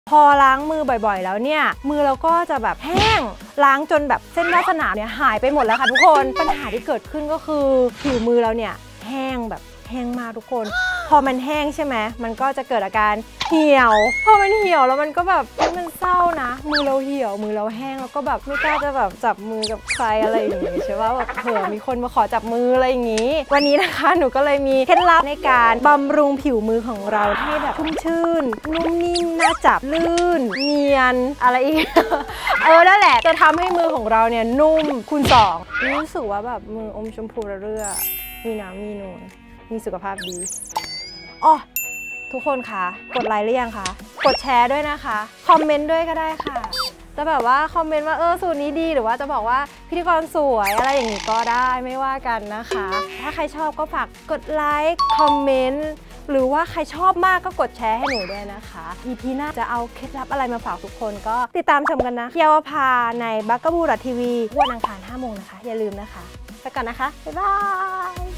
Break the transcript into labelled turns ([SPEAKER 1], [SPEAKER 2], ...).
[SPEAKER 1] พอล้างมือบ่อยๆแล้วเนี่ยมือเราก็จะแบบแห้งล้างจนแบบเส้นวาสนาเนี่ยหายไปหมดแล้วค่ะทุกคนปัญหาที่เกิดขึ้นก็คือผิวมือเราเนี่ยแห้งแบบแห้งมากทุกคนพอมันแห้งใช่ไหมมันก็จะเกิดอาการเหี่ยวพอมันเหี่ยวแล้วมันก็แบบมันเศร้านะมือเราเหี่ยวมือเราแห้งแล้วก็แบบไม่กล้าจะแบบจับมือกับใครอะไรอย่างงี้ใช่ป่ะแบบเผื่อมีคนมาขอจับมืออะไรอย่างงี้วันนี้นะคะหนูก็เลยมีเคล็ดลับในการบำรุงผิวมือของเราให้แบบชุ่มชื่นนุ่มนิ่มน่าจับลื่นเนียนอะไรอีก นั่นแหละจะทำให้มือของเราเนี่ยนุ่มคูณ2รู้สึกว่าแบบมืออมชมพูระเรื่อมีน้ำมีนูนมีสุขภาพดีอ๋อทุกคนคะกดไลค์หรือยังคะกดแชร์ด้วยนะคะคอมเมนต์ด้วยก็ได้ค่ะจะแบบว่าคอมเมนต์ว่าสูตรนี้ดีหรือว่าจะบอกว่าพิธีกรสวยอะไรอย่างนี้ก็ได้ไม่ว่ากันนะคะถ้าใครชอบก็ฝากกดไลค์คอมเมนต์หรือว่าใครชอบมากก็กดแชร์ให้หนูด้วยนะคะ EP หน้าจะเอาเคล็ดลับอะไรมาฝากทุกคนก็ติดตามชมกันนะเยาวภาในบักกะบูดทีวีวันอังคาร 5 โมงนะคะอย่าลืมนะคะไปก่อนนะคะบ๊ายบาย